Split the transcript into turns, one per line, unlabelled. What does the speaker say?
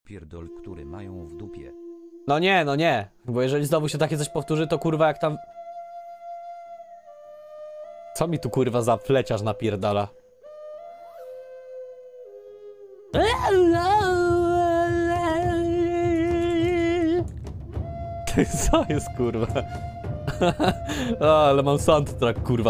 pierdol, który mają w dupie.
No nie, bo jeżeli znowu się takie coś powtórzy, to kurwa jak tam... Co mi tu kurwa za fleciarz napierdala? Co jest kurwa? O, ale mam soundtrack kurwa.